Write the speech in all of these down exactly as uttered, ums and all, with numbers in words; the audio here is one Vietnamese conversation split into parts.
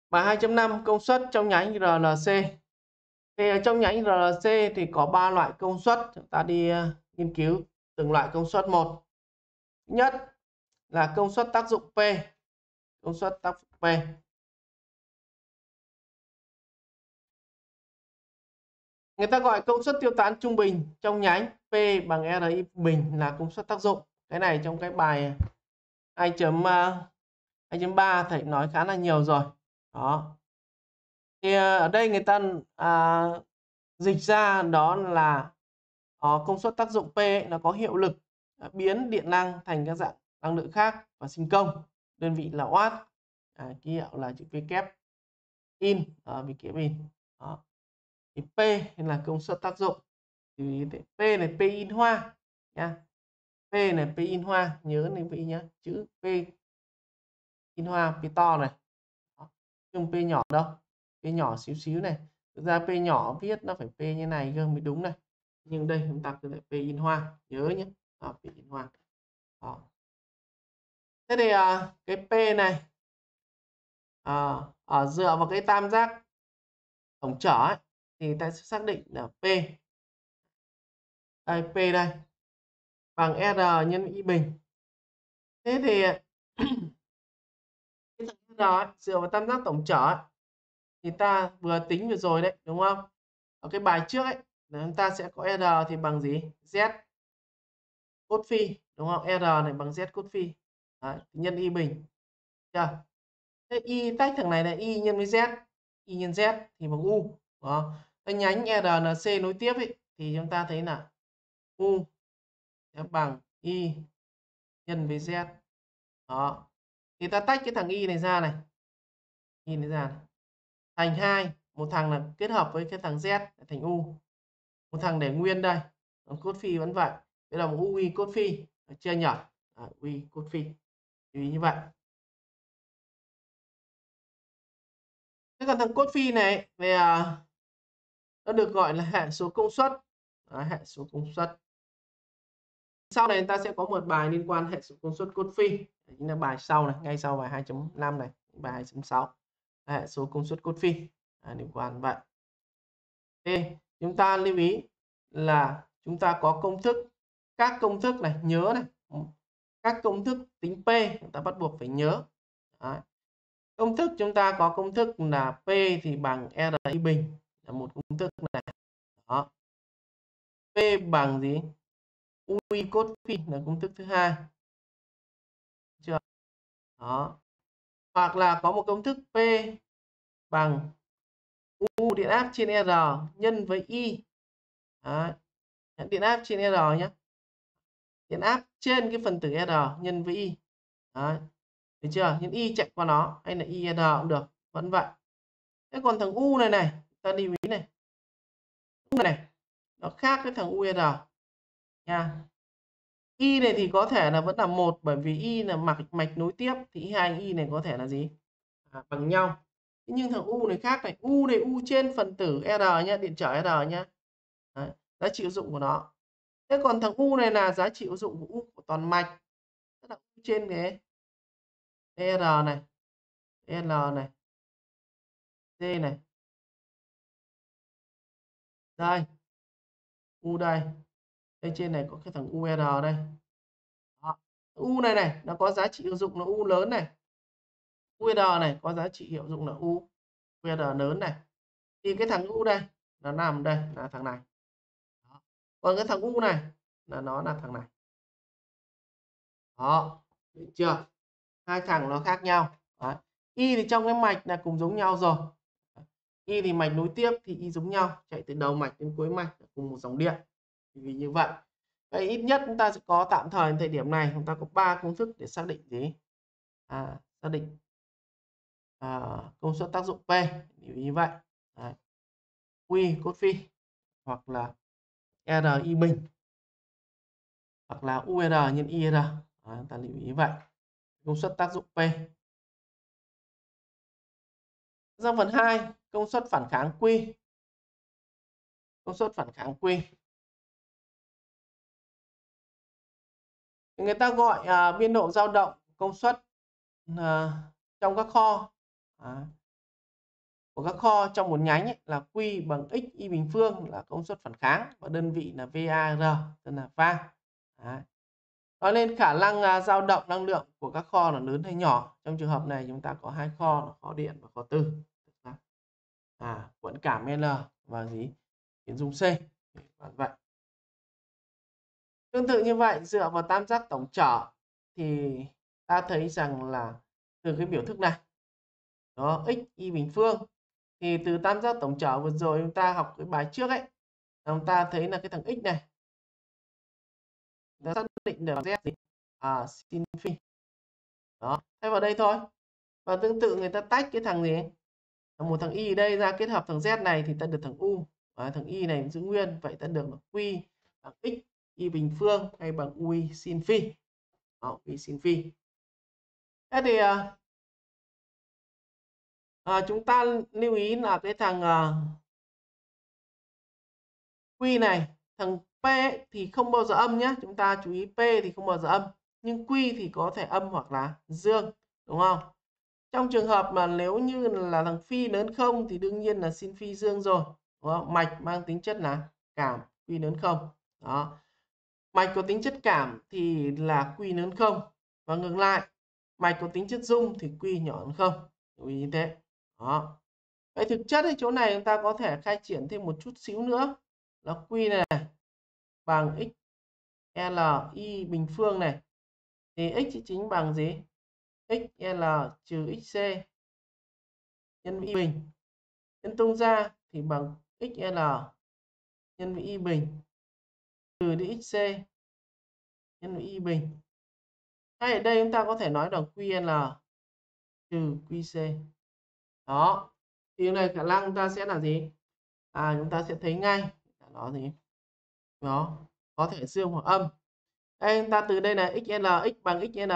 Bài hai chấm năm công suất trong nhánh rờ lờ xê. Thì ở trong nhánh rờ lờ xê thì có ba loại công suất, chúng ta đi uh, nghiên cứu từng loại công suất một. Thứ nhất là công suất tác dụng P. Công suất tác dụng P. Người ta gọi công suất tiêu tán trung bình trong nhánh P bằng R I bình là công suất tác dụng. Cái này trong cái bài hai chấm ba thầy nói khá là nhiều rồi. Đó. Thì ở đây người ta à, dịch ra đó là đó, công suất tác dụng P ấy, nó có hiệu lực biến điện năng thành các dạng năng lượng khác và sinh công. Đơn vị là watt. À, ký hiệu là chữ V kép in ở vị kép in. Đó. Thì P là công suất tác dụng. Thì P này P in hoa nha. P này P in hoa, nhớ này vị nhá, chữ P in hoa, P to này. Đó. Không P nhỏ đâu. P nhỏ xíu xíu này. Thực ra P nhỏ viết nó phải P như này cơ mới đúng này. Nhưng đây chúng ta cứ lại P in hoa, nhớ nhé. Đó, P in hoa. Đó. Thế thì à, cái P này à, ở dựa vào cái tam giác tổng trở ấy, thì ta sẽ xác định là P đây, P đây bằng R nhân I bình. Thế thì cái thằng R ấy, dựa vào tam giác tổng trở ấy, thì ta vừa tính vừa rồi đấy, đúng không? Ở cái bài trước ấy là chúng ta sẽ có R thì bằng gì? Z cos phi, đúng không? R này bằng Z cos phi. Đấy, nhân I bình. Chưa? Thế Y tách thằng này là Y nhân với Z. Y nhân Z thì bằng U. Đó. Cái nhánh R N C nối tiếp ấy, thì chúng ta thấy là U sẽ bằng Y nhân với Z. Đó. Thì ta tách cái thằng Y này ra này. Y này ra này. Thành hai. Một thằng là kết hợp với cái thằng Z thành U. Một thằng để nguyên đây. Còn cos phi vẫn vậy. Đây là một U Y cos phi. Chưa nhỉ? À, U Y cos phi. Vì như vậy. Thế còn thằng cos phi này về à, nó được gọi là hệ số công suất. Đó, hệ số công suất. Sau này chúng ta sẽ có một bài liên quan hệ số công suất cos phi. Chính là bài sau này, ngay sau bài hai chấm năm này, bài hai chấm sáu. Hệ số công suất cos phi à, liên quan vậy. Thế chúng ta lưu ý là chúng ta có công thức, các công thức này nhớ này, các công thức tính P chúng ta bắt buộc phải nhớ. Đấy. Công thức chúng ta có công thức là P thì bằng R I bình là một công thức này. Đó. P bằng gì? U I cos phi là công thức thứ hai. Chưa? Đó. Hoặc là có một công thức P bằng U điện áp trên R nhân với I. Đấy. Điện áp trên R nhé. Điện áp trên cái phần tử R nhân với Y. Đấy. Được chưa? Nhân Y chạy qua nó hay là I R cũng được. Vẫn vậy. Thế còn thằng U này này, ta lưu ý này. U này nó khác với thằng U R nha. Y này thì có thể là vẫn là một, bởi vì Y là mạch mạch nối tiếp thì hai Y này có thể là gì? À, bằng nhau. Nhưng thằng U này khác này, U này U trên phần tử R nhá, điện trở R nhá. Đấy, giá trị ứng dụng của nó. Thế còn thằng U này là giá trị ứng dụng của U của toàn mạch. Tức là U trên cái R này, L này, D này. Đây. U đây. Đây trên này có cái thằng U R đây. Đó. U này này nó có giá trị ứng dụng là U lớn này. U R này có giá trị hiệu dụng là U U R lớn này. Thì cái thằng U đây nó nằm đây là thằng này. Đó. Còn cái thằng U này là nó là thằng này. Đó, được chưa? Hai thằng nó khác nhau. Đấy. Y thì trong cái mạch là cùng giống nhau rồi. Y thì mạch nối tiếp thì Y giống nhau, chạy từ đầu mạch đến cuối mạch cùng một dòng điện. Vì như vậy, vậy ít nhất chúng ta sẽ có tạm thời thời điểm này chúng ta có ba công thức để xác định gì? À, xác định à, công suất tác dụng P như vậy. Đấy. Q cos phi hoặc là R I bình hoặc là U R nhân I R. Đấy, ta lưu ý vậy. Công suất tác dụng P. Sang phần hai, công suất phản kháng Q. Công suất phản kháng Q. Người ta gọi à, biên độ dao động công suất à, trong các kho. À, của các kho trong một nhánh ấy, là Q bằng x y bình phương là công suất phản kháng và đơn vị là var, tức là va. Đấy. Nói lên khả năng uh, dao động năng lượng của các kho là lớn hay nhỏ. Trong trường hợp này chúng ta có hai kho là kho điện và kho tư. À, cuộn cảm L và gì? Tiến dung C. Vậy. Tương tự như vậy, dựa vào tam giác tổng trở thì ta thấy rằng là từ cái biểu thức này, đó, x y bình phương, thì từ tam giác tổng trở vừa rồi chúng ta học cái bài trước ấy, chúng ta thấy là cái thằng x này ta xác định được z gì? À, sin phi. Đó, thay vào đây thôi. Và tương tự người ta tách cái thằng gì? Một thằng y ở đây ra kết hợp thằng z này thì ta được thằng u. Và thằng y này giữ nguyên, vậy ta được là q bằng x y bình phương hay bằng ui sin phi. Đó, ui sin phi. Thế thì à, à, chúng ta lưu ý là cái thằng à, q này, thằng p thì không bao giờ âm nhé. Chúng ta chú ý p thì không bao giờ âm, nhưng q thì có thể âm hoặc là dương, đúng không? Trong trường hợp mà nếu như là thằng phi lớn không thì đương nhiên là sin phi dương rồi, đúng không? Mạch mang tính chất là cảm, q lớn không. Đó. Mạch có tính chất cảm thì là q lớn không, và ngược lại mạch có tính chất dung thì q nhỏ hơn không. Lưu ý như thế. Đó. Vậy thực chất ở chỗ này chúng ta có thể khai triển thêm một chút xíu nữa là q này bằng x l y bình phương này, thì x chính bằng gì? xl trừ xc nhân với y bình, nhân tung ra thì bằng xl nhân với y bình trừ đi xc nhân với y bình. Hay ở đây chúng ta có thể nói rằng ql trừ qc. Đó, thì này khả năng chúng ta sẽ là gì? À, chúng ta sẽ thấy ngay nó gì? Nó có thể dương hoặc âm. Đây chúng ta từ đây là xl, x bằng xl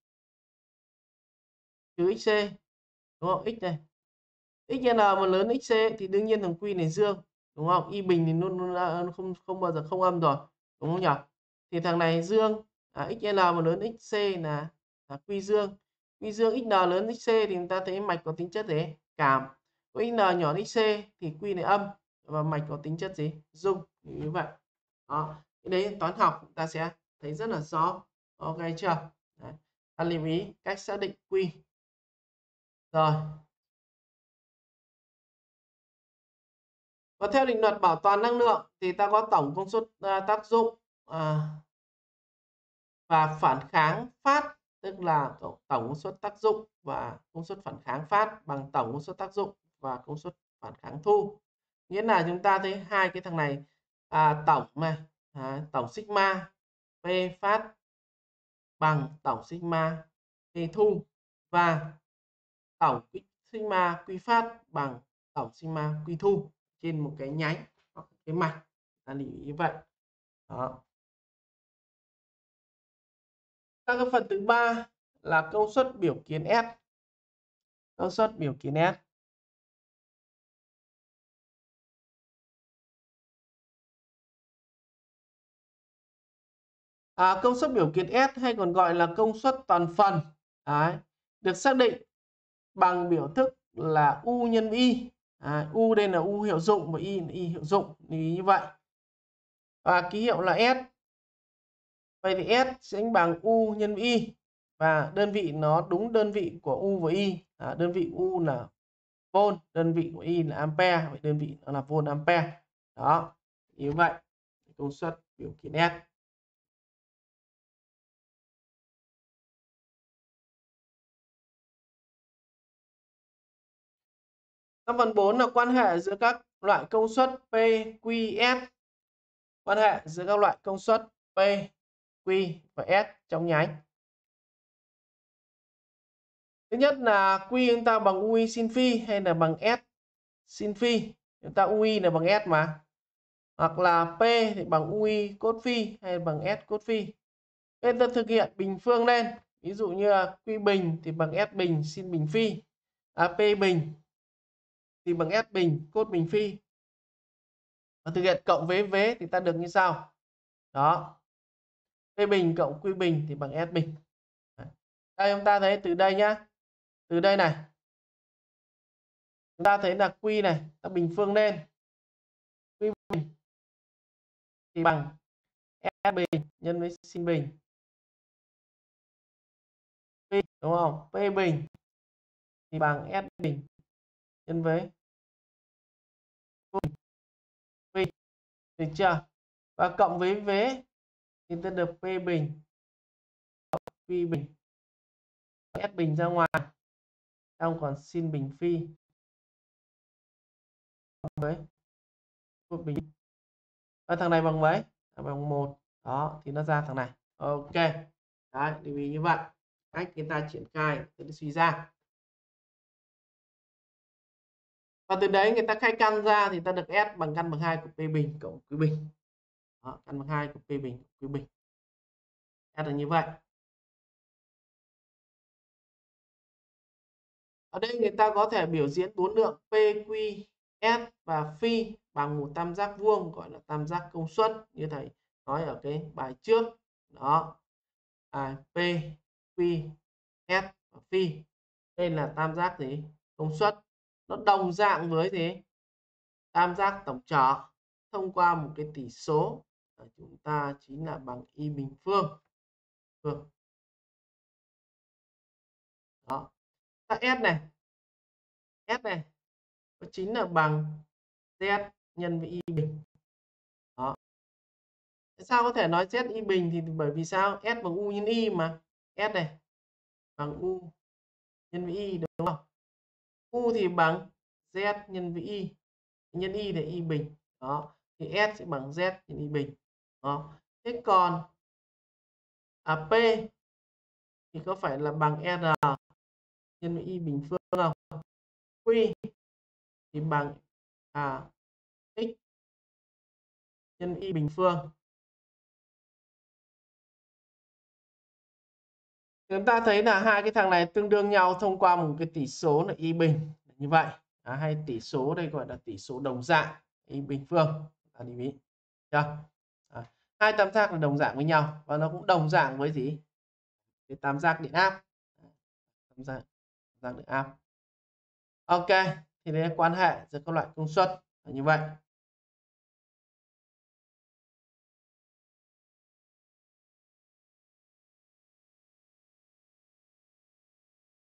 trừ xc, đúng không? X này, xl mà lớn xc thì đương nhiên thằng q này dương, đúng không? Y bình thì luôn luôn không không bao giờ không âm rồi, đúng không nhỉ? Thì thằng này dương, à, xl mà lớn xc là, là q dương. Q dương xl lớn xc thì chúng ta thấy mạch có tính chất gì? Cảm. Với xl nhỏ xc thì q này âm và mạch có tính chất gì? Dung. Như vậy. Đó. Cái đấy toán học chúng ta sẽ thấy rất là rõ. Ok chưa? Đấy. Ta lưu ý cách xác định q. Rồi. Và theo định luật bảo toàn năng lượng thì ta có tổng công suất uh, tác dụng uh, và phản kháng phát, tức là tổng công suất tác dụng và công suất phản kháng phát bằng tổng công suất tác dụng và công suất phản kháng thu. Nghĩa là chúng ta thấy hai cái thằng này, à, tổng này, à, tổng sigma P phát bằng tổng sigma P thu, và tổng sigma Q phát bằng tổng sigma Q thu trên một cái nhánh hoặc cái mạch. Ta lưu ý như vậy. Đó. Các cái phần thứ ba là công suất biểu kiến S. Công suất biểu kiến S. À, công suất biểu kiến S hay còn gọi là công suất toàn phần, đấy, được xác định bằng biểu thức là U nhân Y. À, U đây là U hiệu dụng và Y là Y hiệu dụng, như vậy. Và ký hiệu là S. Vậy thì S sẽ bằng U nhân Y, và đơn vị nó đúng đơn vị của U và Y. À, đơn vị U là volt, đơn vị của Y là ampere, vậy đơn vị nó là volt ampere. Đó, như vậy công suất biểu kiến S. Các phần bốn là quan hệ giữa các loại công suất P, Q, S. Quan hệ giữa các loại công suất P, Q và S trong nhánh. Thứ nhất là Q chúng ta bằng ui sin phi hay là bằng S sin phi. Chúng ta ui là bằng S mà. Hoặc là P thì bằng ui cos phi hay bằng S cos phi. Nên ta thực hiện bình phương lên. Ví dụ như là Q bình thì bằng S bình sin bình phi. À, P bình thì bằng S bình cos bình phi. Và thực hiện cộng với vế thì ta được như sau. Đó. P bình cộng Q bình thì bằng S bình. Đây chúng ta thấy từ đây nhá. Từ đây này. Chúng ta thấy là Q này, ta bình phương lên. Q bình thì bằng S bình nhân với sin bình. P, đúng không? P bình thì bằng S bình nhân với P. Được chưa? Và cộng với vế thì ta được P bình Q bình S bình ra ngoài, xong còn sin bình phi với Q bình. Và thằng này bằng mấy? Bằng một. Đó thì nó ra thằng này. Ok. Đấy, lưu ý như vậy. Cách người ta triển khai để suy ra. Và từ đấy người ta khai căn ra thì ta được S bằng căn bằng hai của P bình cộng Q bình. Đó, căn bằng hai của P bình Q bình. S là như vậy. Ở đây người ta có thể biểu diễn bốn lượng P, Q, S và phi bằng một tam giác vuông gọi là tam giác công suất như thầy nói ở cái bài trước. Đó. À, P, Q, S và phi. Đây là tam giác gì? Công suất. Nó đồng dạng với thế tam giác tổng trở thông qua một cái tỷ số của chúng ta chính là bằng y bình phương. Phương. Đó. Ta S này. S này nó chính là bằng Z nhân với y bình. Đó. Sao có thể nói Z y bình thì bởi vì sao? S bằng U nhân Y mà. S này bằng U nhân với Y đúng không? U thì bằng Z nhân với Y. Nhân Y để Y bình. Đó. Thì S sẽ bằng Z nhân Y bình. Đó. Thế còn à, P thì có phải là bằng R nhân với Y bình phương không? Q thì bằng à, X nhân Y bình phương. Chúng ta thấy là hai cái thằng này tương đương nhau thông qua một cái tỷ số là Y bình. Như vậy. À, hay tỷ số đây gọi là tỷ số đồng dạng Y bình phương. À, lưu ý. À, hai tam giác là đồng dạng với nhau và nó cũng đồng dạng với gì? Cái tam giác điện áp. Tam giác, tam giác điện áp. Ok, thì đây là quan hệ giữa các loại công suất như vậy.